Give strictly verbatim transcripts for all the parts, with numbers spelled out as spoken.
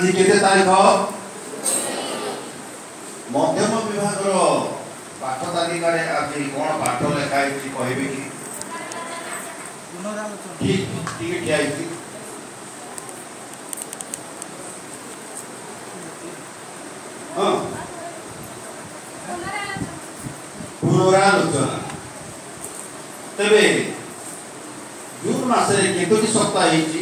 आज केते तारीख मध्यम विभाग पाठ तालिका आज कौन पाठ लिखाई कहे कि ठीक ठीक ठिया हाँ पुनरालोचना तेरे जून मासरे केतोटी सप्ताह होईची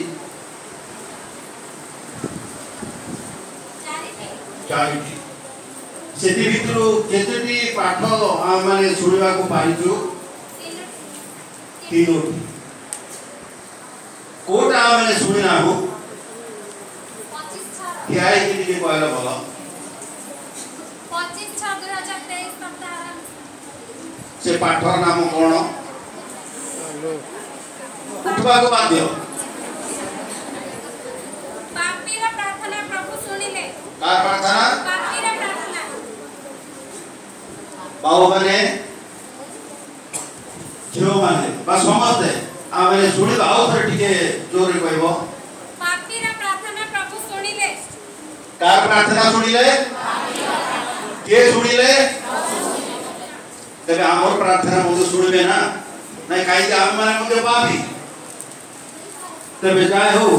चारिटी सेति भितरु केतोटी पाठ माने सुनिबा को पाइछु तीनोटी कोटा माने सुनिना हो कियाई कि के कहला भला पच्चीस छह दो हज़ार तेईस सप्ताह से पाठर नाम कोन उठवा को बाध्य पापीर प्रार्थना प्रभु सुनिले कार प्रार्थना पापीर प्रार्थना बाबू माने झियो माने बा समझते आमे सुनि आउ थर टिके जोरे कहबो पापीर प्रार्थना प्रभु सुनिले कार प्रार्थना सुनिले के सुनिले तबे हमर प्रार्थना मो सुनबे ना नहीं काई के हम माने मके पापी तबे जाय हो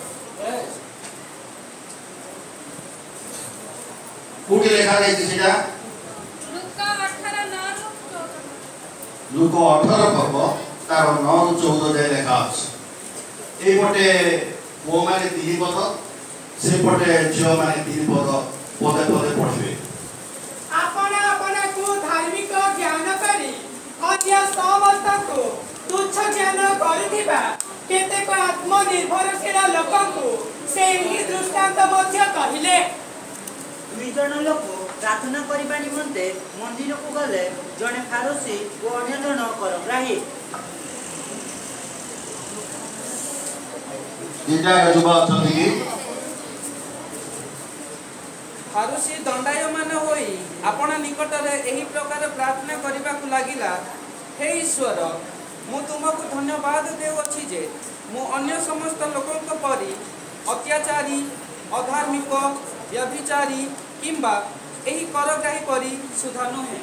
कोठी लेखा जाय सेटा लूका अठारह नौ लूका अठारह पर्व तार नौ चौदह जाय लेखा अछि ए पटे वो माने तीन पद से पटे झियो माने तीन पद पदे पदे पढिबे आपण आपण को धार्मिक ज्ञान करी अन्य समस्त को तुच्छ ज्ञान करिथिबा केतेक आत्मनिर्भरशील लोकଙ୍କୁ से ही दृष्टांत मध्य कहिले दुई जन लोक प्रार्थना करिबा निमंते मंदिर को गले जने फारसी और अन्य जन करग्राही दिटा जुबा अछथि फारसी दंडायमान होई आपण निकटरे एही प्रकार प्रार्थना करिबा को लागिला हे ईश्वर मु तुमको धन्यवाद देउछि जे मु अन्य समस्त लोकंक परि अत्याचारी अधार्मिक व्यभिचारी किंबा एही करग्राही परि सुधा नहे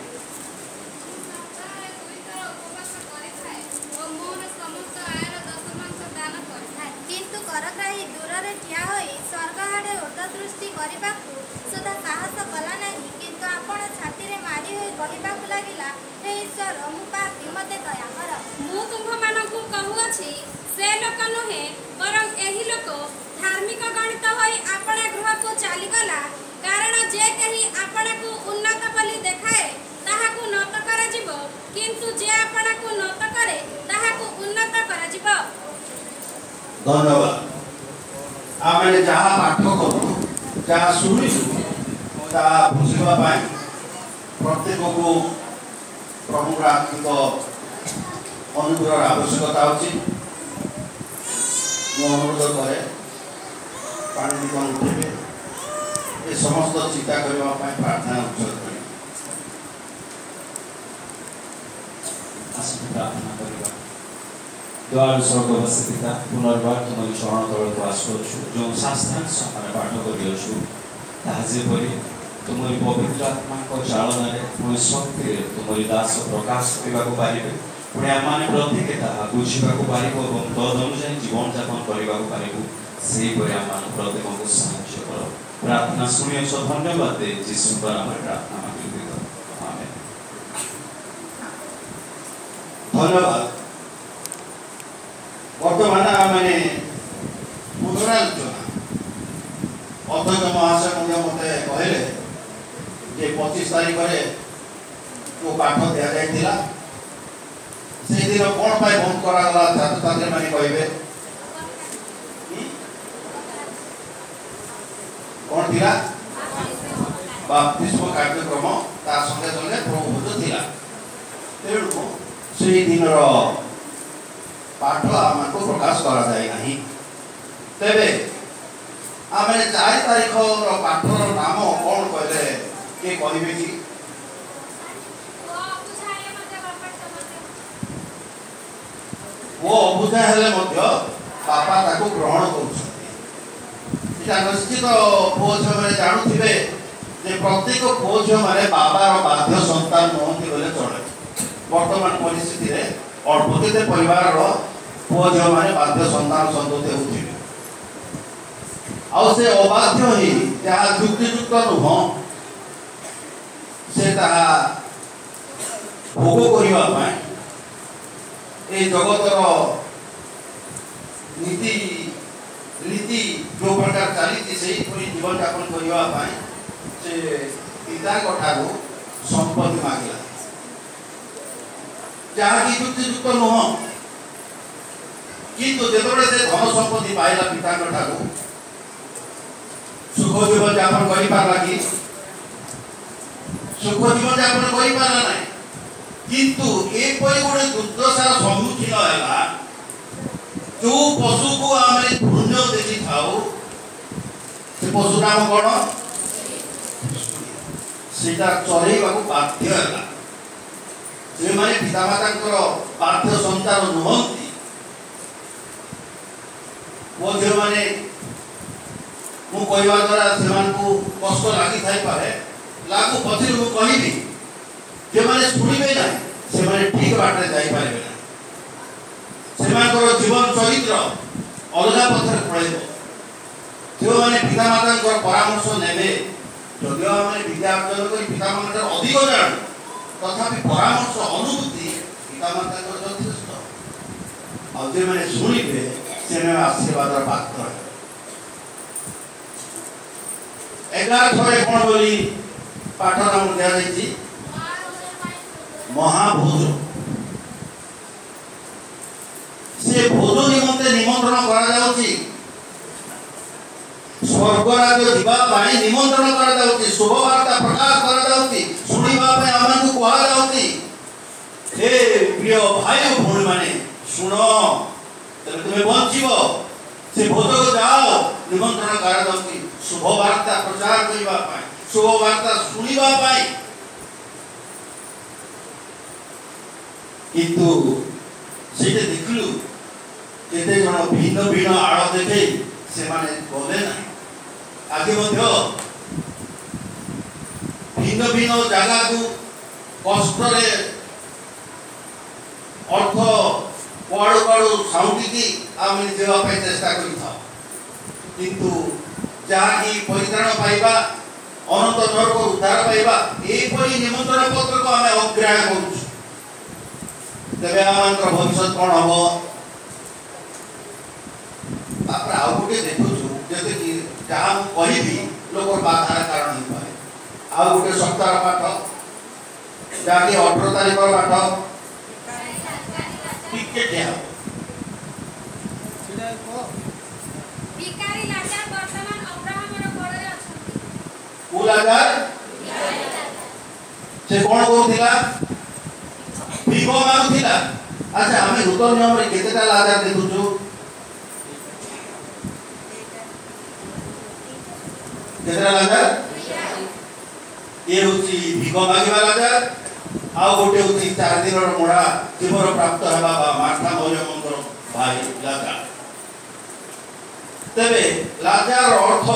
किंतु करग्राही दूर रे ठिया होई स्वर्ग हाडे उर्ध्वदृष्टि करिबा सुधा साहस कला नहीं किंतु आपण छाती रे मारी होई कहिबा को लागिला हे ईश्वर मु पापी मते दया कर मु तुम मानकु कहू अछि से लोक नहे बरं एही लोक धार्मिक गणित होई आपण गृह को चाली गला कारण जे कही आपण को उन्नत बलि देखाए ताहा को नत करा जिवो किंतु जे आपण को नत करे ताहा को उन्नत करा जिवो धन्यवाद आमे जहा पाठ करू जहा सुनिसु ता बुझिबा पाई प्रत्येक को प्रभु आत्मिक अनुग्रह आवश्यकता अछि मो अनुरोध करे पानी निकल उठे ये समस्त चिंता करबा पाई प्रार्थना उत्सर्ग करी आसु प्रार्थना करबा द्वार स्वर्गवासी पिता पुनर्बार तुमरी चरण तलको आश करछु जो शास्त्रांश आमे पाठ करियछु ताहा जेपरि तुमरी पवित्र आत्मा को चालन रे पुनि शक्ति रे तुमरी दास प्रकाश करबा को पारिबे पुनि आमाने प्रत्येक ताहा बुझिबा को पारिबो ଏବଂ तद अनुसार जीवन यापन करबा को पारिबो सेही परि आमान प्रत्येक को साहाय्य करो प्रार्थना सुनियो सो धन्यवाद दे यीशु पर आमे प्रार्थना मांगी करो आमेन धन्यवाद वर्तमान माने पुनरालोचना अध्यक्ष महाशय मध्य मते कहले जे पच्चीस तारीख रे वो पाठ दिया जाइतिला से दिन कोन पाई बंद करा गला छात्र छात्री माने कहबे कोन थिला बाप्तिस्म कार्यक्रम ता संगे संगे प्रभु भोज थिला तेणु से दिन रो पाठ आमको प्रकाश करा जाय नाही तेबे आमे चार तारीख रो पाठर नाम कोन कहले के कहबे की वो अबुझा हेले मध्य बापा ताको ग्रहण करूछथि এটা নিশ্চিত পুଅ ଝିଅମାନେ ଜାଣୁଥିବେ ଯେ ପ୍ରତ୍ୟେକ ପୁଅ ଝିଅମାନେ ବାବାର ବାଧ୍ୟ ସନ୍ତାନ ନୁହନ୍ତି ବୋଲେ ଚଳେ। ବର୍ତ୍ତମାନ ପରିସ୍ଥିତିରେ ଅଳ୍ପ କେତେ ପରିବାରର ପୁଅ ଝିଅମାନେ ବାଧ୍ୟ ସନ୍ତାନ ସନ୍ତତି ହେଉଥିବେ। ଆଉ ସେ ଅବାଧ୍ୟ ହିଁ ଯାହା ଯୁକ୍ତିଯୁକ୍ତ ନୁହଁ ସେ ତାହା ଭୋଗ କରିବା ପାଇଁ ଏ ଜଗତର नीति रीति जो प्रकार चली से जीवन यापन करने से पिता ठारू संपत्ति मांगला जहाँकि युक्तियुक्त नुह किंतु जो से धन संपत्ति पाइला पिता ठारू सुख जीवन यापन कर पारा कि सुख जीवन यापन कर पारा ना किंतु एपरी गोटे दुर्दशार सम्मुखीन है जो पशु को आम पुण्य देखी था से पशु नाम कौन से चलैवा बाध्य है जो मैंने पितामाता बाध्य संतान नुहति वो झील मैंने मुझा द्वारा से कष्ट लगी थाईपे लागू पछे मुझे कहबी जो मैंने शुणे ना से ठीक बाटे जापर जीवन चरित्र अलग पथर पड़े जो मैंने पितामाता परामर्श ने जदि आम विद्या अर्जन कर पितामाता अधिक जान तथापि परामर्श अनुभूति पितामाता यथेष्ट और जो मैंने शुणे से आशीर्वाद पात्र एगार थरे कौन बोली पाठ नाम दिखाई महाभोज से भोज निमंते निमंत्रण करा जाउची स्वर्ग राज्य जीवाई निमंत्रण करा जाउची शुभ वार्ता प्रकाश करा जाउची सुनिबा पे हमन को कहा जाउची हे प्रिय भाई भौणी माने सुनो तबे तुम्हें बंचिबो से भोज को जाओ निमंत्रण करा जाउची शुभ वार्ता प्रचार करिबा पाई शुभ वार्ता सुनिबा पाई किंतु सेटे देखलु केते जन भिन्न भिन्न आड़ देखे से माने गले ना आगे मध्य भिन्न भिन्न जगह को कष्ट अर्थ कुआड़ू कुआड़ू साउंडी आम देवाई चेष्टा किंतु जहाँकि परित्राण पाइबा अनंत नरक उद्धार पाइबा यहपरी निमंत्रण पत्र को आम अग्राह्य करुँ तेरे आम भविष्य कौन हम आउ गोटे देखु जैसे कि जहाँ कहि लोक बाधार कारण हो पाए आउ गोटे सप्ताह पाठ जहाँकि अठर तारीख पाठ टिकेट से कौन कहूला भीख मागुला अच्छा आम नूतन नियम केतेटा लाचार देखुचु ये हूँ भिख मागिबा लाचार आउ गोटे हूँ चार दिन मुड़ा जीवन प्राप्त होगा मार्था मौर्य भाई लाचार तेरे लाचार अर्थ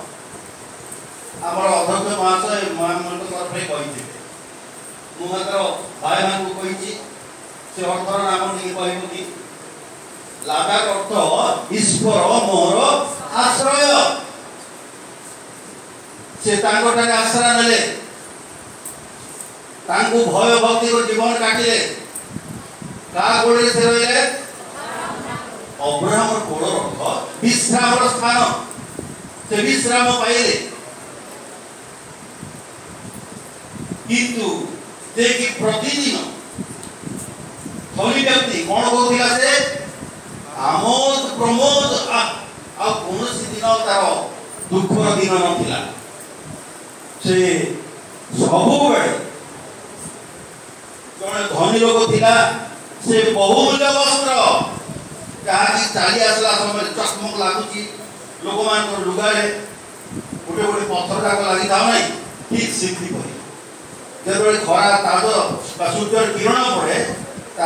आमर अध्यक्ष महाशय मान तरफ कही मुझे भाई मान कही से अर्थर नाम नहीं कहूनी लाचार अर्थ ईश्वर मोर आश्रय से आश्रय नेले भय भक्ति को जीवन काटिले का गोड़े से रहिले अब्राहम गोड़ अर्थ विश्राम स्थान से विश्राम पाइले किंतु देखि प्रतिदिन धनी व्यक्ति कौन कहूला से आमोद प्रमोद आ कौन दिन तार दुखर दिन नथिला से सबु जड़े धनी लोक थिला से बहुमूल्य वस्त्र जहाँकि चली आसला समय चकमक लगुच लोक मान लुगारे गोटे गोटे पत्थर जाक लगी था ना ठीक सिद्धि कर जो खरा ताज सूर्य किरण पड़े ता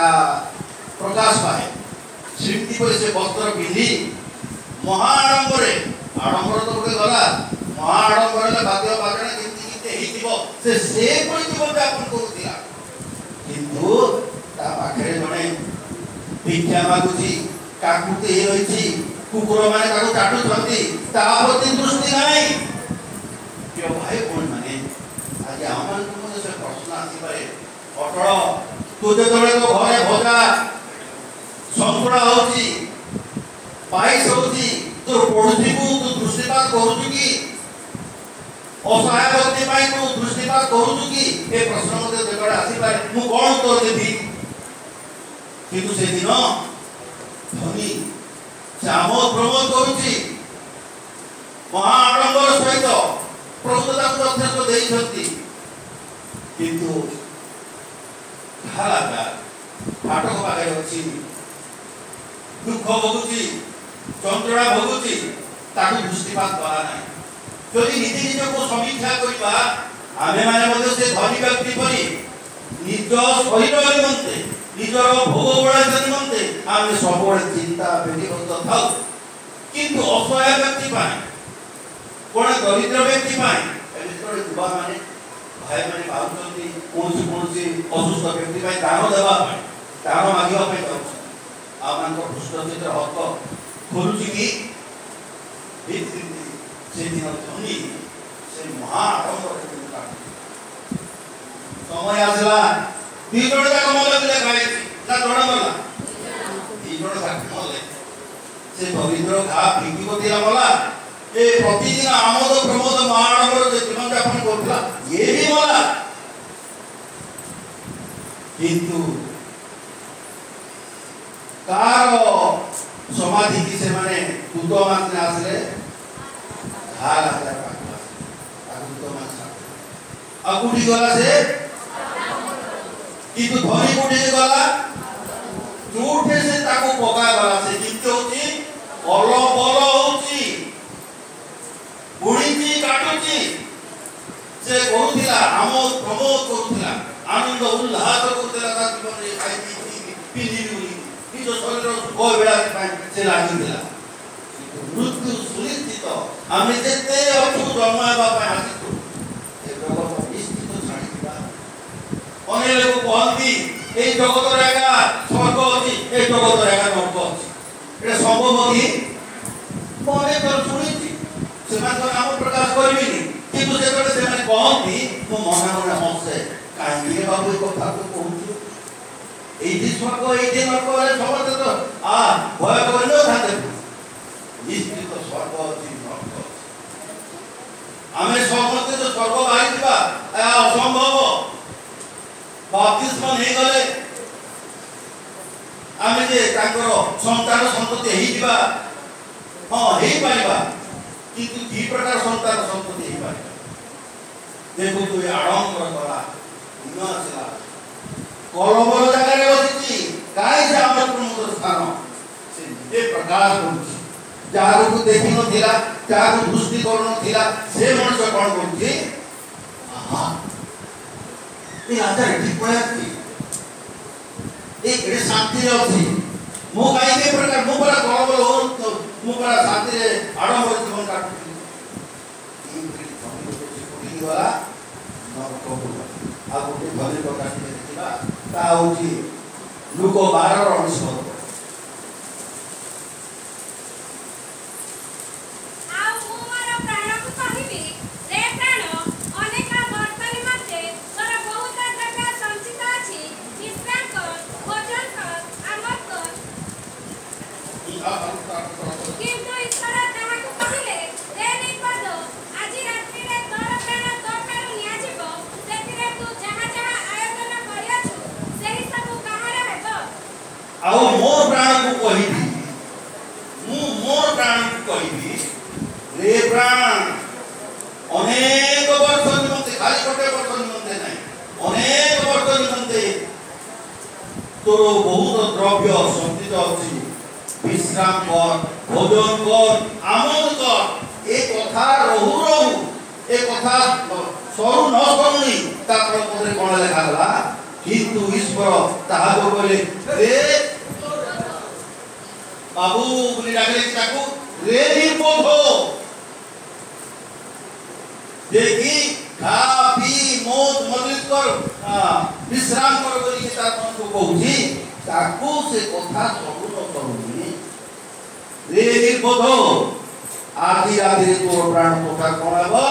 प्रकाश पाए सिद्धि पर से वस्त्र पिंधि महाआडंबरे आडंबर तो गोटे गला महा आडंबर बाद्य बाजणे केमती केते हेतिबो से से परि जीवन यापन करूतिला किंतु ता पाखरे जणे भिक्षा मागुची काकुते हे रहिछि कुकुर माने ताको चाटु छथि ता प्रति दृष्टि नाही यो भाई कोन माने आज आमान को से प्रश्न आसी पारे अटळ तू जेतबे तो घरे भजा संपुड़ा होची पाइस होची तो पढुची को तू दृष्टिपात करूछु की असहाय व्यक्ति पाई तू दृष्टिपात करूछु की ए प्रश्न मते जेकडे आसी पारे मु कोन उत्तर देबी किंतु से दिन धनी चामोद प्रमोद करुची महा आडंबर सहित प्रभुता को अध्यक्ष देई छथि किंतु हालाका फाटक पागे अछि दुख भोगुची चंद्रणा भोगुची ताकू दृष्टिपात करा नाही जदि निज निज को समीक्षा करिबा आमे माने मध्ये से धनी व्यक्ति परि निज शरीर निमंते निजर भोग बळा निमंते आमे सबोळे चिंता व्यक्तिगत थाउ किंतु असहाय व्यक्ति पाए कोन दरिद्र व्यक्ति पाए एमितरे दुबा माने भाई माने बाउचंती कोनसी कोनसी असुस्थ व्यक्ति पाए दान देबा पाए दान मागिबा पाए जाउछ आमान को पुष्टचित्र हक खोलुची की विकृति से दिन धनी से महा आडंबर समय आसला दी जण जाक मले दिले खाई ना जण मला दी जण जाक मले से दरिद्र घा फिंगी को दिला मला ए प्रतिदिन आमोद प्रमोद महानगर जे जीवन यापन करथला ये भी मला किंतु कार समाधि की से माने दूतो माने आसले घा लागला पाखला आ दूतो माने आ कुडी गला से किंतु धनी कुडी गला जोठे से ताको पका गला से किंतु होची बल बल होची बुढ़ी काटुची से करूथिला आमोद प्रमोद करूथिला आनंद उल्लास करूथिला ता जीवन रे खाई पी पिली बुली निज शरीर को बेला से लागिथिला मृत्यु सुनिश्चित आमे जेते अछु जमावा पाए आसितु ए जगत निश्चित छाड़ी दिबा अने लोक कहंती ए जगत रेगा स्वर्ग अछि ए जगत रेगा नरक अछि एटा संभव कि मने कर सुनिछि सेमान को नाम प्रकाश करबिनी किंतु जेतबे सेमान कहंती मो मना मना हसे काहे रे बाबू को कथा को कहू एई स्वर्ग एई नरक रे समस्त तो आ भय करलो थाते निश्चित स्वर्ग अछि नरक आमे समस्त जो स्वर्ग बाहि दिबा आ असंभव बाप्तिस्म नै गले आमे जे ताकर संतान संतति हेई दिबा हां हेई पाइबा किंतु की प्रकार संतान संतति हेई पाइबा देखो तो आडंबर कला न आसला कलबर जगह रे बसिची काई से हमर प्रमुख स्थान से जे प्रकाश करूची जागो को देखि न थिला जागो दृष्टि कर न थिला से मनुष्य कोन करूची हां ए आजा ठीक पयाती एक रे शांति रे अछि मो काई के प्रकार मो बड़ा कलबर हो तो मो बड़ा शांति रे आडंबर जीवन काटुची ई प्रीति वाला नरक आ गोटे भले प्रकाश देखिबा ता होची लोक बारह रो अंश आओ मोर प्राण को कहिबी मु मोर प्राण को कहिबी रे प्राण अनेक वर्ष निमंते खाली कोटे वर्ष निमंते नाही अनेक वर्ष निमंते तोर बहुत द्रव्य संचित अछि विश्राम कर भोजन कर आमोद कर ए कथा रहु रहु ए कथा सरू न सरुनी ता पर कोन लेखा गला किंतु ईश्वर ताहा को बोले रे बाबू बोली डाकले ताको रे निर्बोध देखी खा पी मौज मजलिस कर विश्राम कर बोली के तार को कहूची ताकू से कथा सब न करूनी रे निर्बोध आदि आदि तोर प्राण तोका कोणाबो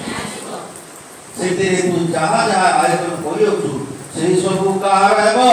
सेते तू जहा जहा आयोजन करियो तू सेही सब कार हेबो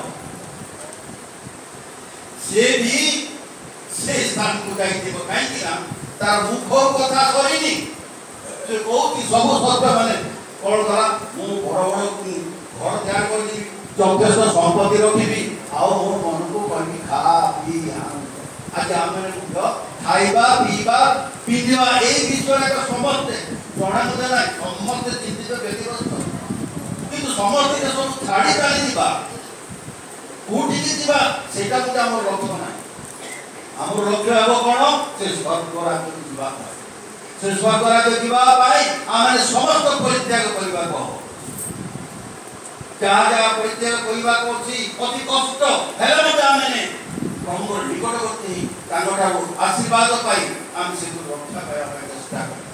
से भी से स्थान को जाइते काई ना तार मुख कथा करिनी से बहुत सब सत्य माने कोन करा मु बड़ बड़ घर तैयार करदी যথেষ্ট সম্পত্তি রখিবি ଆଉ ମୋ ମନକୁ କହିବି ଖା ପି ଆଜି ଆମେ ଖାଇବା ପିଇବା ପିନ୍ଧିବା ଏଇ ବିଷୟରେ ସମସ୍ତେ ଜଣାକୁ ନାହିଁ ସମସ୍ତେ ଚିନ୍ତିତ ବ୍ୟତିବ୍ୟସ୍ତ କିନ୍ତୁ ସମସ୍ତେ ସବୁ ଛାଡ଼ି ଚାଲିଯିବା କୋଉଠିକି ଯିବା ସେଇଟା ଗୋଟେ ଆମର ଲକ୍ଷ୍ୟ ନାହିଁ ଆମର ଲକ୍ଷ୍ୟ ହେବ କ'ଣ ସେ ସ୍ୱର୍ଗରାଜ୍ୟକୁ ଯିବା ସେ ସ୍ୱର୍ଗରାଜ୍ୟ ଯିବା ପାଇଁ ଆମେ ସମସ୍ତ ପରିତ୍ୟାଗ କରିବାକୁ ହେବ ଯାହା ଯାହା ପରିତ୍ୟାଗ କରିବାକୁ ଅଛି ଅତି କଷ୍ଟ ହେଲେ ମଧ୍ୟ ଆମେ ପ୍ରଭୁଙ୍କ ନିକଟବର୍ତ୍ତୀ ତାଙ୍କଠାରୁ ଆଶୀର୍ବାଦ ପାଇ ଆମେ ସେକୁ ରକ୍ଷା ପାଇବା ପାଇଁ ଚେଷ୍ଟା କରିବା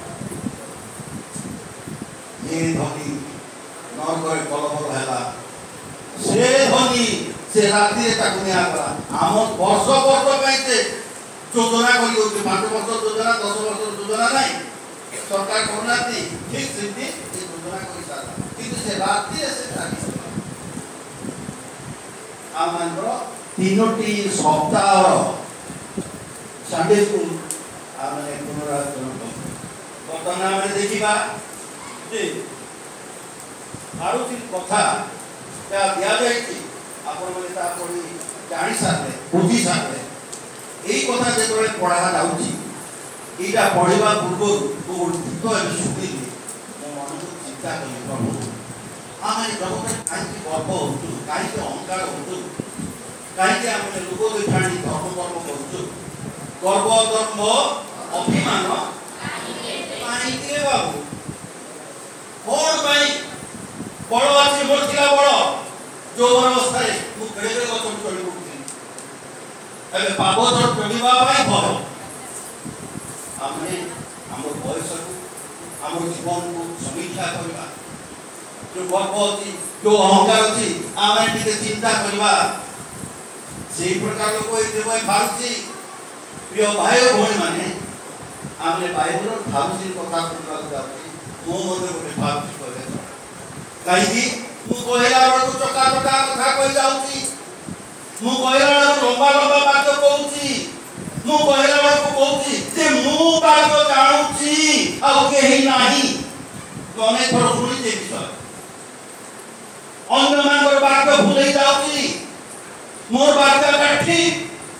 ଏ ଧନୀ ନରକରେ କଲବଲ ହେଲା ସେ ଧନୀ ସେ ରାତିରେ ତାକୁ ନିଆଗଲା ଆମ ବର୍ଷ ବର୍ଷ ପାଇଁ ସେ ଯୋଜନା କରି ଦେଉଛି ପାଞ୍ଚ ବର୍ଷ ଯୋଜନା ଦଶ ବର୍ଷ ଯୋଜନା ନାହିଁ ସରକାର କରୁନାହାନ୍ତି ଠିକ ସେମିତି ସେ ଯୋଜନା କରିସାରିଲା କିନ୍ତୁ ସେ ରାତିରେ ସେ ଚାଲିଛି ଆମର ତିନୋଟି ସପ୍ତାହର ସଣ୍ଡେ ସ୍କୁଲ ଆମେ ପୁନରାବର୍ତ୍ତନ ବର୍ତ୍ତମାନ ଆମେ ଦେଖିବା ଯେ ଆରୁଚି କଥା ଯାହା ଦିଆଯାଇଛି ଆପଣମାନେ ତା ପଢ଼ି ଜାଣି ସାରିଲେ ବୁଝି ସାରିଲେ ଏଇ କଥା ଯେତେବେଳେ ପଢ଼ା ଯାଉଛି ଏଇଟା ପଢ଼ିବା ପୂର୍ବରୁ ମୁଁ ଗୋଟେ ଗୀତ ଏବେ ଶୁଣିଲି ମୋ ମନକୁ ଚିନ୍ତା କଲି ପ୍ରଭୁ ଆମେ ଜଗତରେ କାହିଁକି ଗର୍ବ ହେଉଛୁ କାହିଁକି ଅହଙ୍କାର ହେଉଛୁ କାହିଁକି ଆମେ ଲୋକ ଦେଖାଣି ଧର୍ମ କର୍ମ କରୁଛୁ ଗର୍ବ ଧର୍ମ ଅଭିମାନ କାହିଁକି ବାବୁ କ'ଣ ପାଇଁ ବଳ ଅଛି ମୋର ଥିଲା ବଳ ଯୌବନ ଅବସ୍ଥାରେ ମୁଁ କେଡ଼େ କେଡ଼େ ଗଛ ଚଢ଼ି ପଡ଼ୁଥିଲି ଏବେ ପାପ ଚଢ଼ିବା ପାଇଁ ଭୟ ଆମେ ଆମ ବୟସକୁ ଆମ ଜୀବନକୁ ସମୀକ୍ଷା କରିବା जो गर्व अच्छी जो अहंकार अच्छी आम टे चिंता करवा से प्रकार लोक ये बाहर प्रिय भाई भाई मैंने आम बाइबल भावुची कथा शुणा मो मन गोटे भावुची कह कहीं कहला बेलू चका चका कथा कही जाऊँगी मु कहला बेलू लंबा लंबा बात कहूँ मु कहला बेलू कहूँ मु बात जानूची आई अनेक थर शुणी विषय अन्य मानकर वाक्य भूल जाऊँगी मोर वाक्य ठीक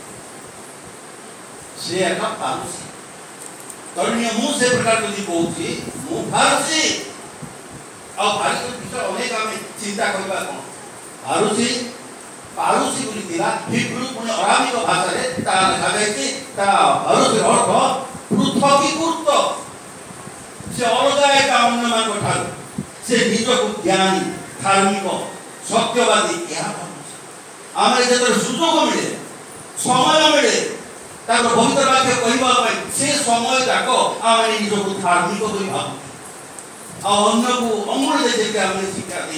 से एक पारुसी करणीय मु से प्रकार यदि कहूँ मु पारुसी आ भारत विषय अनेक आम चिंता करवा कौन पारुसी पारुसी बोली दिला हिब्रू पुणी अरामिक भाषा रे ता लिखा जायछि ता पारुसी अर्थ पृथकीकृत से अलग एक अन्य मान ठार से निजक ज्ञानी धार्मिक सत्यवादी आम जो सुजोग मिले समय मिले पवित्र वाक्य कहवाई से समय जाक आम निजक धार्मिक भाव अन्य को अमूल दे आम शिक्षा दे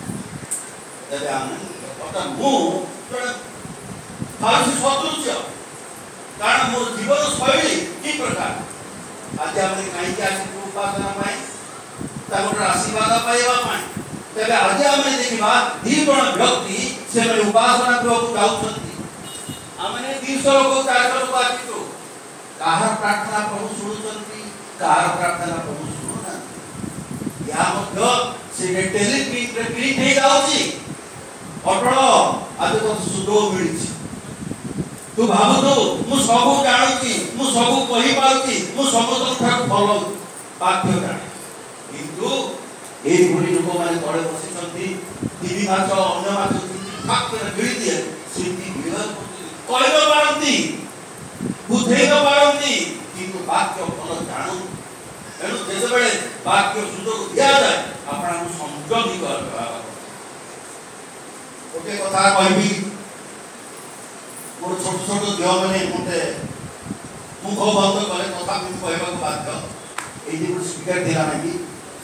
सदृश कारण मोर जीवन शैली कि प्रकार आज आम कहीं उपासना आशीर्वाद पाइबा तेरे आज आम देखा दी जन व्यक्ति से उपासना करने जाऊँगी आम दुईश लोक चार लोक आसू कहार प्रार्थना प्रभु शुणुंट कहार प्रार्थना प्रभु शुणुना या क्लिक हो जाऊँगी अटल आज तो सुजोग मिली तू भावु मु सब जानूची मु सब कही पारुची मु समस्त भल वाक्य जाने किंतु এই ভুলি লোক মানে তলে বসিছন্তি টিভি মাছ অন্য মাছ ফাক করে গিলি দিয়ে সেটি বিভাগ কইব পারন্তি বুঝেইব পারন্তি কিন্তু বাক্য ভাল জানু এনু যেতবেলে বাক্য সুযোগ দিয়া যায় আপনাকে সংযমী করবা ওকে কথা কইবি মোর ছোট ছোট দেহ মানে মতে মুখ বন্ধ করে কথা কিন্তু কইବାକୁ বাধ্য এই যে স্পিকার দিলা নাকি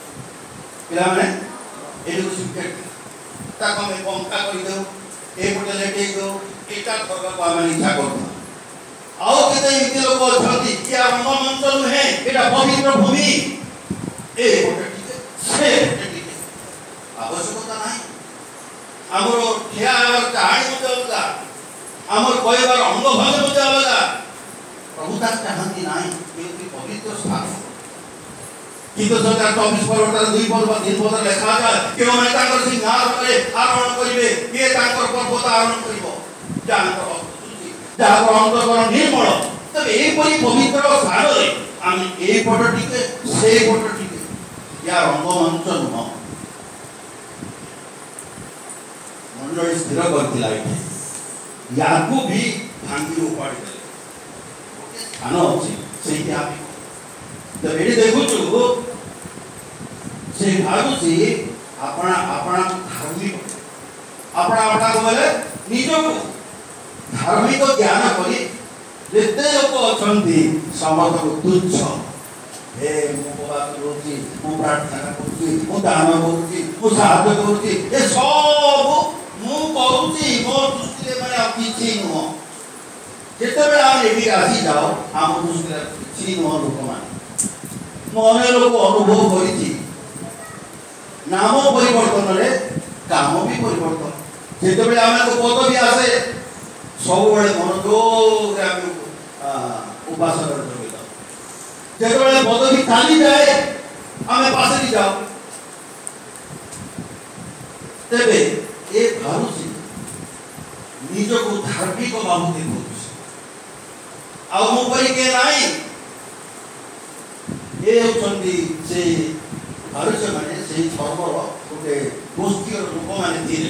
ପିଲାମାନେ ଏଇଠୁ ସିକ୍ରେଟ୍ ତାକୁ ଆମେ ବଙ୍କା କରିଦେଉ ଏପଟେ ଲେଟେଇ ଦେଉ ଏଇଟା କରିବାକୁ ଆମେ ଇଚ୍ଛା କରୁଥାଉ। ଆଉ କେତେ ଏମିତି ଲୋକ ଅଛନ୍ତି କି ରଙ୍ଗମଞ୍ଚ ନୁହେଁ ଏଇଟା ପବିତ୍ର ଭୂମି ଏ ଗୋଟେ ଟିକେ ସେ ଗୋଟେ ଟିକେ ଆବଶ୍ୟକତା ନାହିଁ। ଆମର ଠିଆ ହେବାର କାହାଣୀ ମଧ୍ୟ ଅଲଗା, ଆମର କହିବାର ଅଙ୍ଗ ଭାଗ ମଧ୍ୟ ଅଲଗା। ପ୍ରଭୁ ତାହା ଚାହାନ୍ତି ନାହିଁ ଏମିତି ପବିତ୍ର ସ୍ଥାନ। କିନ୍ତୁ ସରକାର ଚବିଶ ପର୍ବର ଦୁଇ ପର୍ବ ତିନି ପର୍ବ ଲେଖାଯାଏ କେଉଁମାନେ ତାଙ୍କର ସିଂହାସନରେ ଆରୋହଣ କରିବେ, କିଏ ତାଙ୍କର ପର୍ବତ ଆରୋହଣ କରିବ, ଯାହାଙ୍କର ଯାହାର ଅନ୍ତଃକରଣ ନିର୍ମଳ। ତେବେ ଏହିପରି ପବିତ୍ର ସ୍ଥାନରେ ଆମେ ଏଇ ପଟ ଟିକେ ସେଇ ପଟ ଟିକେ ୟା ରଙ୍ଗମଞ୍ଚ ନୁହଁ। ମଣ୍ଡଳୀ ସ୍ଥିର କରିଥିଲା ଏଠି ୟାକୁ ବି ଭାଙ୍ଗି ଉପାଡ଼ି ଦେଲେ ଗୋଟେ ସ୍ଥାନ ଅଛି ସେଇଠି ଆମେ। ତେବେ ଏଠି ଦେଖୁଛୁ ସେ ଭାବୁଛି ଆପଣା ଆପଣା ଧାର୍ମିକ ଆପଣା ଆପଣାକୁ ବୋଲେ ନିଜକୁ ଧାର୍ମିକ ଜ୍ଞାନ କରି ଯେତେ ଲୋକ ଅଛନ୍ତି ସମସ୍ତଙ୍କୁ ତୁଚ୍ଛ, ଏ ମୁଁ ଉପବାସ କରୁଛି, ମୁଁ ପ୍ରାର୍ଥନା କରୁଛି, ମୁଁ ଦାନ କରୁଛି, ମୁଁ ସାହାଯ୍ୟ କରୁଛି, ଏ ସବୁ ମୁଁ କରୁଛି, ମୋ ଦୃଷ୍ଟିରେ ମାନେ ଆଉ କିଛି ନୁହଁ। ଯେତେବେଳେ ଆମେ ଏଠିକି ଆସିଯାଉ ଆମ ଦୃଷ୍ଟିରେ କିଛି ନୁହଁ ଲୋକମାନେ। ମୁଁ ଅନେକ ଲୋକ ଅନୁଭବ କରିଛି ନାମ ପରିବର୍ତ୍ତନରେ କାମ ବି ପରିବର୍ତ୍ତନ। ଯେତେବେଳେ ଆମେ ପଦବୀ ଆସେ ସବୁବେଳେ ମନୋଯୋଗରେ ଆମେ ଉପାସନାରେ ଯୋଗିଥାଉ। ଯେତେବେଳେ ପଦବୀ ଚାଲିଯାଏ ଆମେ ପାଶରି ଯାଉ। ତେବେ ଏ ଭାବୁଛି ନିଜକୁ ଧାର୍ମିକ ଭାବୁ ଦେଖୁଛି ଆଉ ମୋ ପରି କିଏ ନାହିଁ। ଏ ହେଉଛନ୍ତି ସେ ଭାରୁଚମାନେ ସେହି ଧର୍ମର ଗୋଟେ ଗୋଷ୍ଠୀର ଲୋକମାନେ ଥିଲେ,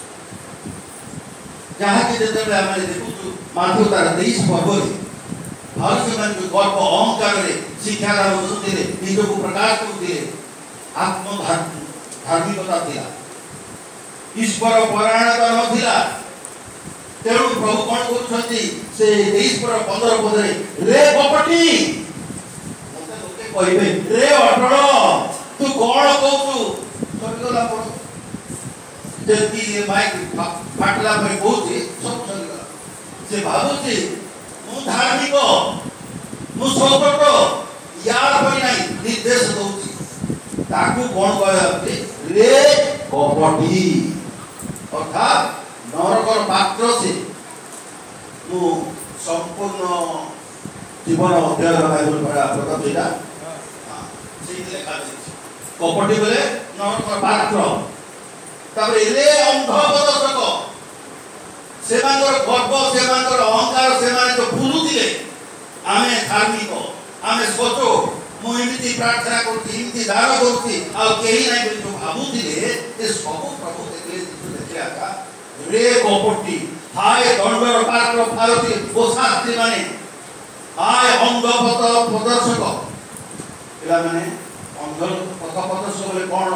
ଯାହାକି ଯେତେବେଳେ ଆମେ ଦେଖୁଛୁ ମାତ୍ର ତାର ତେଇଶ ପର୍ବରେ ଭାରୁଚମାନେ ଯେଉଁ ଗର୍ବ ଅହଙ୍କାରରେ ଶିକ୍ଷାଦାନ କରୁଥିଲେ, ନିଜକୁ ପ୍ରକାଶ କରୁଥିଲେ, ଆତ୍ମ ଧାର୍ମିକତା ଥିଲା, ଈଶ୍ୱର ପରାୟଣତା ନଥିଲା। ତେଣୁ ପ୍ରଭୁ କ'ଣ କରୁଛନ୍ତି ସେ ତେଇଶ ପର ପନ୍ଦର ପଦରେ ରେ କପଟି ମତେ ଲୋକେ କହିବେ ରେ ଅଟଳ ତୁ କ'ଣ କହୁଛୁ ସରିଗଲା ପଡ ଯେମିତି ମାଇକ୍ ଫାଟିଲା ପରେ କହୁଛି ସବୁ ସରିଗଲା। ସେ ଭାବୁଛି ମୁଁ ଧାର୍ମିକ, ମୁଁ ସର୍ବଟ ୟାର ପରି ନାହିଁ, ନିର୍ଦ୍ଦେଶ ଦଉଛି। ତାକୁ କ'ଣ କୁହାଯାଉଛି ରେ କପଟି, ଅର୍ଥାତ୍ ନରକର ପାତ୍ର ସେ। ମୁଁ ସମ୍ପୂର୍ଣ୍ଣ ଜୀବନ ଅଧ୍ୟୟନ ପ୍ରଥମ ସେଇଟା ସେଇଠି ଲେଖାଯାଇଛି କପଟି ବୋଲେ ନରକର ପାତ୍ର। ତାପରେ ରେ ଅନ୍ଧପ୍ରଦର୍ଶକ, ସେମାନଙ୍କର ଗର୍ବ, ସେମାନଙ୍କର ଅହଙ୍କାର, ସେମାନେ ତ ବୁଲୁଥିଲେ ଆମେ ଧାର୍ମିକ, ଆମେ ସଚୋଟ, ମୁଁ ଏମିତି ପ୍ରାର୍ଥନା କରୁଛି, ଏମିତି ଦାନ କରୁଛି, ଆଉ କେହି ନାହିଁ ବୋଲି ଯୋଉ ଭାବୁଥିଲେ ଏ ସବୁ ପ୍ରଭୁ ଦେଖିଲେ ଦେଖିଲା ରେ କପଟି, ହାୟ ଦଣ୍ଡର ପାତ୍ର ଭାରତୀୟ ଓ ଶାସ୍ତ୍ରୀ ମାନେ, ହାୟ ଅନ୍ଧପଥ ପ୍ରଦର୍ଶକ। ପିଲାମାନେ ଅନ୍ଧ ପଥ ପ୍ରଦର୍ଶକ ବୋଲେ କ'ଣ?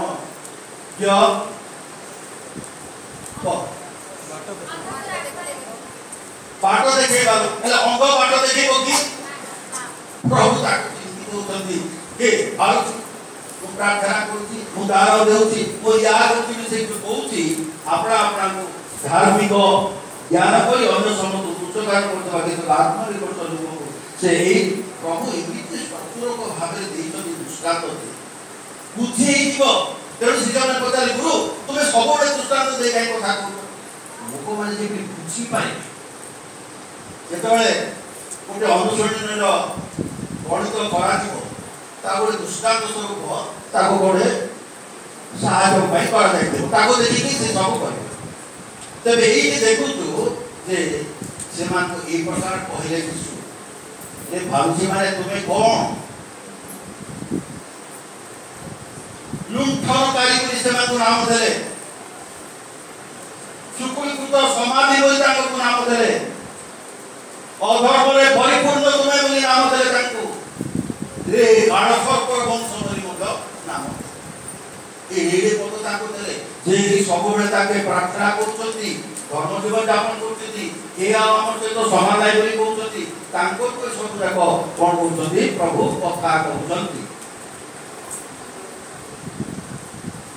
ବାଟ ଦେଖେଇବା ହେଲେ ଅଙ୍ଗ ବାଟ ଦେଖେଇବ କି? ପ୍ରଭୁ ତାକୁ କହୁଛନ୍ତି ହେ ଭାବୁଛି ମୁଁ ପ୍ରାର୍ଥନା କରୁଛି, ମୁଁ ଦାନ ଦେଉଛି, ମୁଁ ୟା କରୁଛି, ସେ କହୁଛି ଆପଣା ଆପଣାକୁ ଧାର୍ମିକ ଜ୍ଞାନ କରି ଅନ୍ୟ ସମସ୍ତଙ୍କୁ ଉଚ୍ଚଗାନ କରୁଥିବା କିନ୍ତୁ ଆତ୍ମନିର୍ଭର ଲୋକଙ୍କୁ ସେ ଏଇ ପ୍ରଭୁ ଏମିତି ସତୁରକ ଭାବରେ ଦେଇଛନ୍ତି ଦୃଷ୍ଟାନ୍ତ ବୁଝି ହେଇଯିବ। ତେଣୁ ଶିକ୍ଷକମାନେ ପଚାରିଲେ ଗୁରୁ ତୁମେ ସବୁବେଳେ ଦୃଷ୍ଟାନ୍ତ ଦେଇ କାହିଁ କଥା କହୁଛ? ଲୋକମାନେ ଯେମିତି ବୁଝିପାରିବେ। ଯେତେବେଳେ ଗୋଟେ ଅନୁଶୀଳନୀର ଗଣିତ କରାଯିବ ତା ଗୋଟେ ଦୃଷ୍ଟାନ୍ତ ସ୍ୱରୂପ ତାକୁ ଗୋଟେ ସାହାଯ୍ୟ ପାଇଁ କରାଯାଇଥିବ, ତାକୁ ଦେଖିକି ସେ ସବୁ କରିବେ। ତେବେ ଏଇଠି ଦେଖୁଛୁ ଯେ ସେମାନଙ୍କୁ ଏଇ ପ୍ରକାର କହିଲେ ଯୀଶୁ ଯେ ଭାବୁଛି ମାନେ ତୁମେ କ'ଣ ଲୁଣ୍ଠନକାରୀ ବୋଲି ସେମାନଙ୍କୁ ନାମ ଦେଲେ, ଶୁକୁଳୀକୃତ ସମାଧି ବୋଲି ତାଙ୍କୁ ନାମ ଦେଲେ, ଅଧର୍ମରେ ପରିପୂର୍ଣ୍ଣ ତୁମେ ବୋଲି ନାମ ଦେଲେ ତାଙ୍କୁ, ରେ ଗାଢ଼ସର୍ପର ବଂଶ ବୋଲି ମଧ୍ୟ ନାମ ଏଇଠି ପଦ ତାଙ୍କୁ ଦେଲେ। ଯେ ସବୁବେଳେ ତାଙ୍କେ ପ୍ରାର୍ଥନା କରୁଛନ୍ତି, ଧର୍ମ ଜୀବନ ଯାପନ କରୁଛନ୍ତି, ଏ ଆଉ ଆମ ସହିତ ସମାନ ନାହିଁ ବୋଲି କହୁଛନ୍ତି, ତାଙ୍କ ସବୁ ଯାକ କ'ଣ କରୁଛନ୍ତି? ପ୍ରଭୁ କଥା କହୁଛନ୍ତି।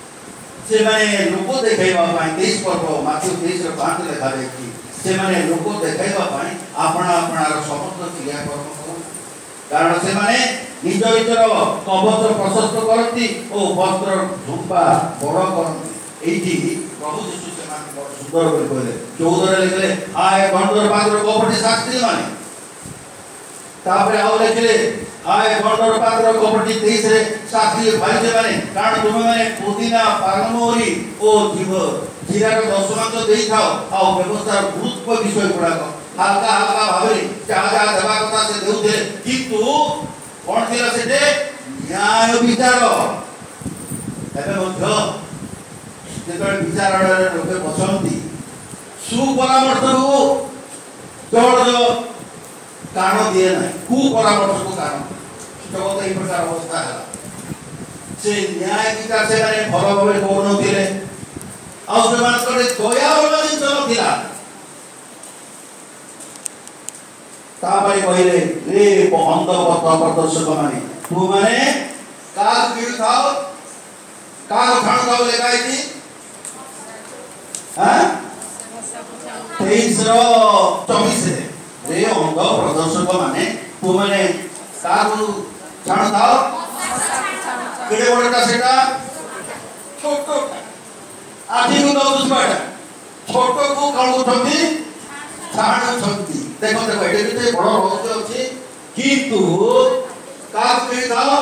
से माने लोक देखाइबा पाई तेईस पर्व माथ्यू तेईस रो पांच लेखा देखि से माने लोक देखाइबा पाई आपणा आपणार समस्त क्रियाकर्म करू कारण से माने निज निजर कवच प्रशस्त करती ओ वस्त्र झुंपा बड़ करती एठी प्रभु यीशु से माने बड़ सुंदर बोली कहले चौदह रे लिखले आए गंडर पात्र कपटी शास्त्री माने तापरे आउ लिखले आए गंडर पात्र कपटी तेईस रे शास्त्री भाई से माने कारण तुम माने पुदीना पानमोरी ओ जीव जीरार दशमांश देई खाओ आ व्यवस्थार गुरुत्व विषय गुडाक हल्का हल्का भाबरे जा जा देवा कथा से देउथे किंतु कोन थिला सेटे न्याय विचार एबे मध्य जेतोल विचारणारे लोके बसंती सुपरामर्श को जोड़ कारण दिए ना कुपरामर्श को कारण जगत एई प्रकार अवस्था है से न्याय विचार से माने भलो भाबे कोन थिले आ से मान करे दया वाला दिन नथिला तापरे कहले रे अंध पथ प्रदर्शक माने तू माने काल कीड़ खाओ काल खाण खाओ लेखाई थी हां तेईस रो चौबीस रे अंध प्रदर्शक माने तू माने काल खाण खाओ केडे बड़टा सेटा छोटो आधी को दस बाटा छोटो को काल उठती छाण छंती देखो देखो एटे बिते बड़ रहस्य अछि किंतु काल के दाओ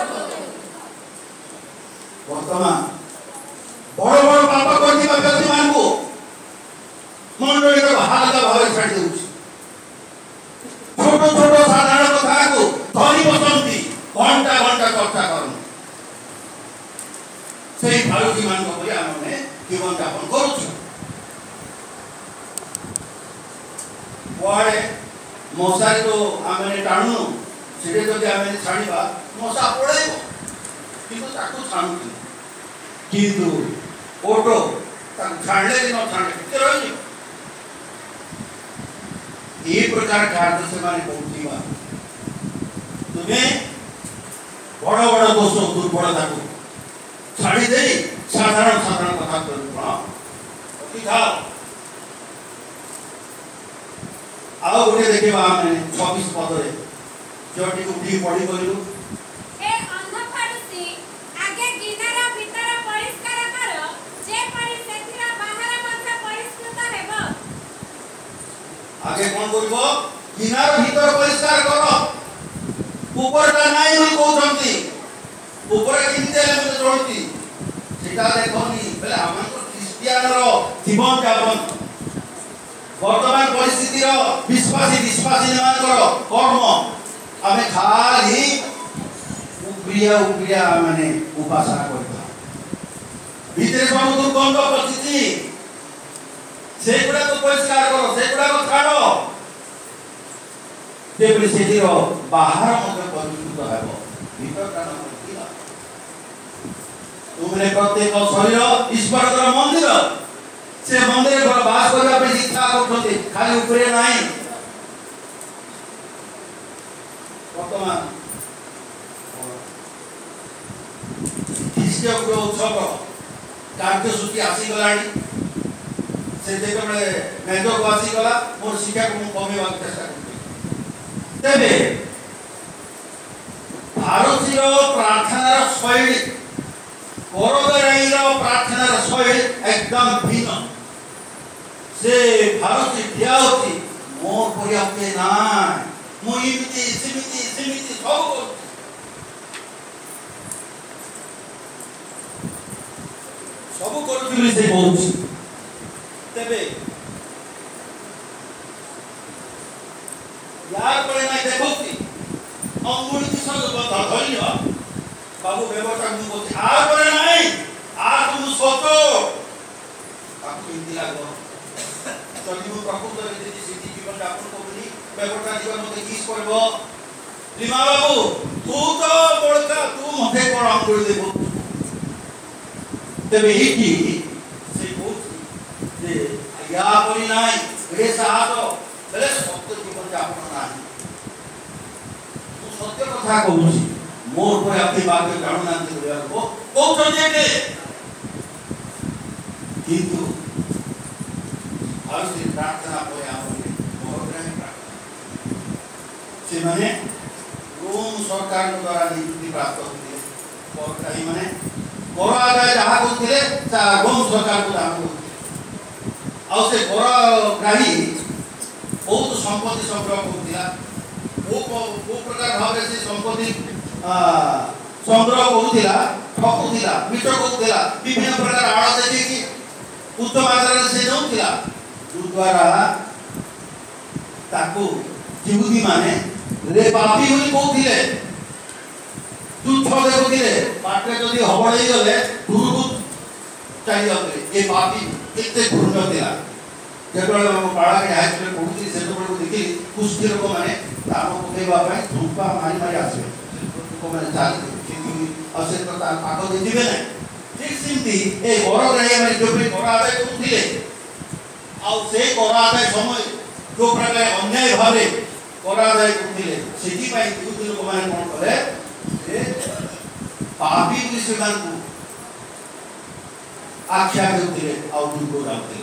वर्तमान बड़ बड़ पाप करती व्यक्ति मान को मंडली को हालका भाव छाड़ देउछि छोटो छोटो साधारण कथा को धरी बसंती घंटा घंटा चर्चा करन सेही भालुजी मान को बोली हमने जीवन यापन करूछु वाड़े मशारी तो आमे टाणु सेटे जदि आमे छाड़ीबा मशा पळेबो किंतु ताकू छाणु किंतु ओटो ताकू छाड़ले कि न छाड़ले के रहनी ए प्रकार कार्य से माने पहुंचीबा तुमे बड़ बड़ दोष दुर्बलता को छाड़ी दे साधारण साधारण कथा करबा अति था आओ गोटे देखिबा हमने चौबीस पद रे जोटी को उठी पढ़ी करिलु ए अंध फाड़ुसी आगे गिनारा भीतर परिष्कार कर जे परि सेथिरा बाहर मध्य परिष्कृत हेबो आगे कोन करबो गिनार भीतर परिष्कार करो ऊपर का नाही होई कहउछंती ऊपर किनते ले जोड़ती सेटा देखोनी बेले हमन को क्रिश्चियन रो जीवन यापन वर्तमान परिस्थिति रो विश्वासी विश्वासी मान करो कर्म आमे खाली उप्रिया उप्रिया माने उपासना करबा भीतर सब दुर्गंध पचिति सेगुडा को परिष्कार करो सेगुडा को छाड़ो तेबले सेठी रो बाहर मध्य परिष्कृत हेबो भीतर का न किला तुमने प्रत्येक शरीर ईश्वर का मंदिर से मंदिर पर वास करबा पे इच्छा करथि खाली ऊपरे नाही वर्तमान ख्रीष्ट को उत्सव कार्यसूची आसी गलानी से जेको बळे मेजो को आसी गला मोर शिक्षा को कमेवा चेष्टा करथि तेबे भारतीय प्रार्थनार शैली कोरोदराईर प्रार्थनार शैली एकदम भिन्न से भारती ठिया होती मोर पर्याप्त ना मु इमिति सिमिति सिमिति सब सब करथि से कहउछि तेबे यार परे नाही देखौती अंगुली दिसन बता धइया बाबू व्यवस्था मु बोलछि आ परे नाही आ तुम सोचो आपको हिंदी लागो चली मु प्रकृत रे जे सिद्धि जीवन यापन करबी व्यवस्था जीवन मते किस करबो लिमा बाबू तू तो बड़का तू मते कोन अंगुली देबो तेबे इकी से बोलछि जे या परि नाही रे सातो बेले सत्य जीवन यापन नाही तू सत्य कथा कहउछि मोर पर आपके बात के जानु नांती बोलिया को को प्रोजेक्ट किंतु फारसी प्रार्थना पर आमने बहुग्रही प्रार्थना से माने रोम सरकार द्वारा नियुक्ति प्राप्त होते बहुग्रही माने कर आदाय जहाँ करते रोम सरकार को दान करते आउ से करग्राही बहुत संपत्ति संग्रह करथिला वो वो प्रकार भाव से संपत्ति संग्रह करुथिला ठकुथिला मिट करुथिला विभिन्न प्रकार आड़ देखि कि उत्तम आधार से नउथिला द्वारा ताकू जिहुदी माने रे पापी होई कहथिले तुच्छ देखुथिले पाटे जदि हबळै गले दूरକୁ चाहि जाउथिले ए पापी एते घृण्य थिला जेतବେଳେ हम पाड़ा के हाई स्कूल पढुथि सेतବେଳେ को देखि कुष्ठी लोक माने ताम पकेबा पय धूपा मारी मारी आसे को माने चाल कि असे तो ता पाको दिबे नै ठीक सिंती ए घर ग्राही माने जो भी घर आदाय करुथिले आ से कर आदाय समय जो प्रकार अन्याय भावे कर आदाय करुथिले सेठी पय युद्ध लोक माने कोन करे ए पापी विषयमान को आख्या देउथिले आ दुर्गो जाउथिले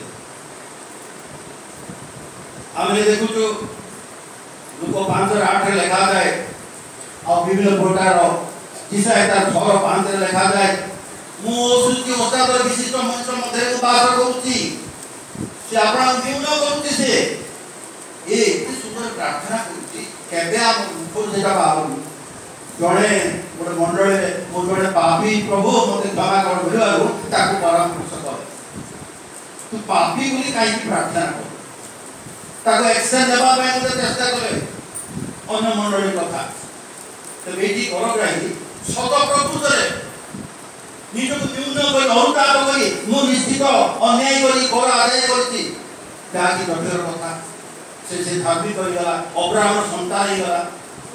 आमे देखु जो लोक पाँच आठ लिखा जाए और विभिन्न प्रकार किसा एटा छह पाँच लिखा जाए मु सुति ओस्तादर विशिष्ट मंत्र मध्ये को बास करूची से आपन जीवन करूची से ए सुंदर प्रार्थना करूची केबे हम फुल जेटा बाबू जणे गोटे मंडल मो जणे पापी प्रभु मते क्षमा कर बोलवारू ताकू परामर्श कर तू पापी बोली काई प्रार्थना कर ताको एक्शन देबा पय मते चेष्टा करे अन्य मंडल कथा तो बेटी करग्राही सत प्रकृतरे निजको न्यून कर अनुताप करी मु निश्चित अन्याय करी कर आदाय करती ताकि डर कथा से से धार्मिक कर गला अब्राहम संतान ही गला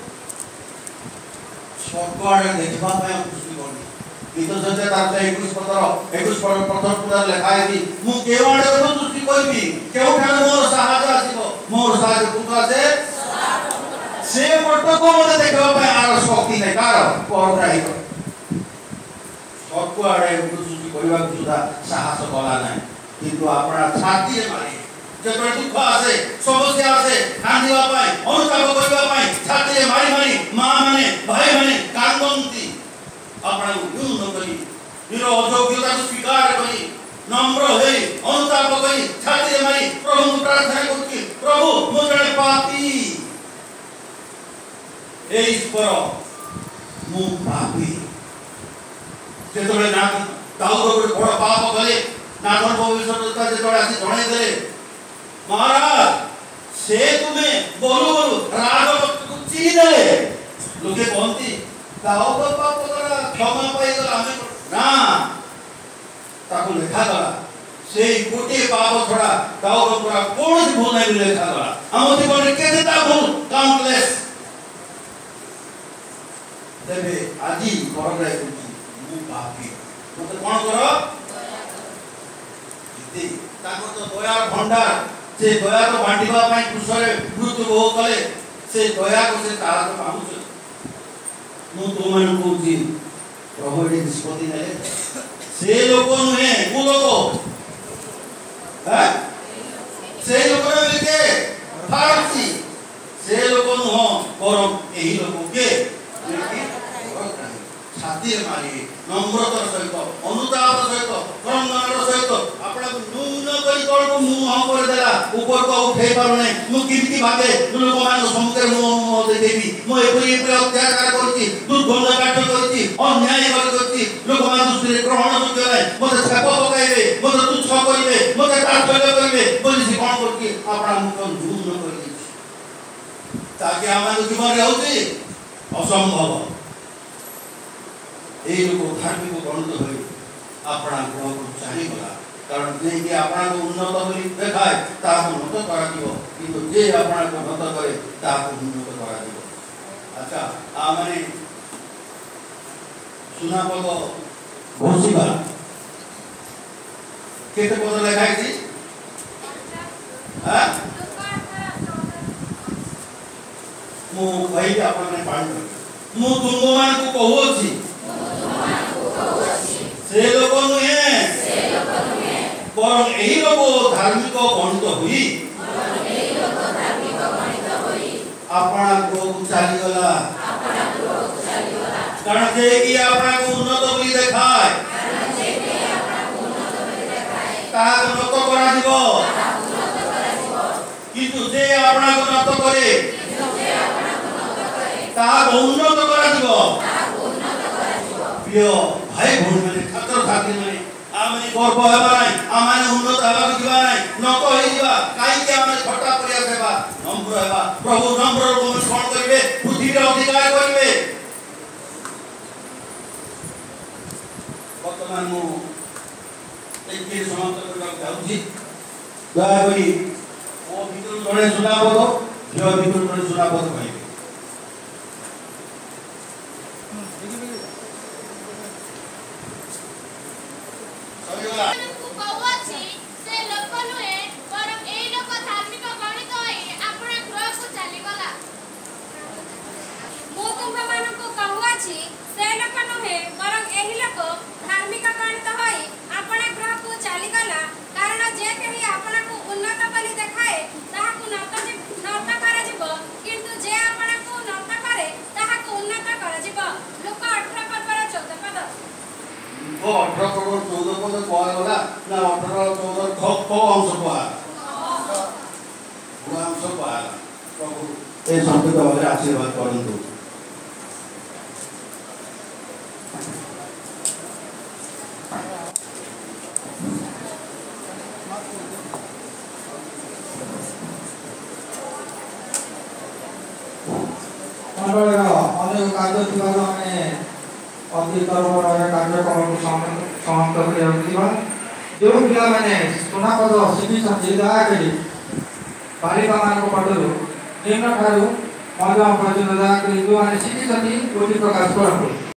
स्वर्ग देखबा पय खुशी करनी गीत जते तार इक्कीस पत्र इक्कीस पत्र प्रथम पुरा लिखाय दी मु केवाडे को दृष्टि करबी केउठान मोर सहायता आसीबो मोर सहायता पुत्र से से पट को मते देखबा पय आर शक्ति नै कार करग्राही सबको आड़े दृष्टि करबा सुधा साहस कला नै किंतु आपना छाती रे मारी जेतरे दुख आसे समस्या आसे कांदिबा पय अनुताप करबा पय छाती रे मारी मारी मां माने भाई माने कांदंती अपना न्यून करी निर अयोग्यता को स्वीकार करी नम्र होई अनुताप करी छाती रे मारी प्रभु प्रार्थना करती प्रभु मो जणे पापी ए ईश्वर मु पापी जेतबे ना दाऊद को बड़ पाप कले नाथन भविष्यवक्ता जेतबे आसी जणाई देले महाराज से तुम्हें बोलू बोलू राजभक्त को चीर देले लोके कहंती दाऊद पाप करा क्षमा पाई गला हमें ना ताको लेखा गला से गोटे पाप छोड़ा दाऊद पूरा कोन भूल नहीं लेखा गला हम जीवन केते ता भूल काउंटलेस तबे आजी करग्राही मु पापी मते कोन करो इति ताको तो दयार भंडार से दया को बांटीबा पई कुसरे मृत्यु हो कले से दया को से तारा को पाउछ मु तुमन को जी प्रभु रे निष्पत्ति ने से लोक नुहे को लोक हां से लोक रे के फारसी से लोक नु परम एही लोक के छाती मारी नम्रतार सहित अनुताप सहित क्रमदानर सहित आपन न्यून करी तळ को मुंह हम कर देला ऊपर को उठे पारुने मु किमती भागे लोक मान समुद्र मु देबी मु एपरी एपरी अत्याचार करती दुर्गंध काट करती अन्याय करती लोक मान दृष्टि ग्रहण योग्य नै मते छाप पकाइबे मते तुच्छ करिवे मते तात्पर्य करिवे बोली से कोन करती आपन मुख न्यून करी ताकि आमान जीवन रे होती असंभव ए लोक धार्मिक गणित होई आपना ग्रह को चाहि गला कारण जे कि आपना को उन्नत होई देखाय ता को उन्नत करा दियो किंतु जे आपना को उन्नत करे ता को उन्नत करा दियो अच्छा आ माने सुना पद घोषिबा केते पद लिखाई छी हां मु भाई आपने पाणी मु तुम मान को कहू छी से लोक नुहे से लोक नुहे ବରଂ ଏହି ଲୋକ ଧାର୍ମିକ ଗଣିତ ହୋଇ अपना को चालीगला कारण जे कि अपना को उन्नत बोली देखाय ताहा को नत करा दिबो किंतु जे अपना को नत करे ताहा को उन्नत करा दिबो प्रिय भाई भौणी माने छात्र छात्री माने आमे गर्व हेबा नै आमे उन्नत हेबा दिबा नै नत होई दिबा काई के आमे छटा परिया सेवा नम्र हेबा प्रभु नम्र को कोन करिवे पृथ्वी रे अधिकार करिवे वर्तमान मु एक के समाप्त करबा चाहूछी दया करी ओ भितर जणे सुना बोलो जो भितर जणे सुना बोलो भाई अठारह करोड़ चौदह पद कहला ना अठारह चौदह खप को अंश कहला वो अंश कहला प्रभु ए संकेत भाव आशीर्वाद करंतु अनेक कार्य थी अति तरह कार्यक्रम को समाप्त कर जो पिला मैंने सुनापद शिखी दयाकोरी बालिका मान पटू निम्न ठार मध्यम पर्यटन दयाकोरी जो मैंने शिखी गोटी प्रकाश करूँ।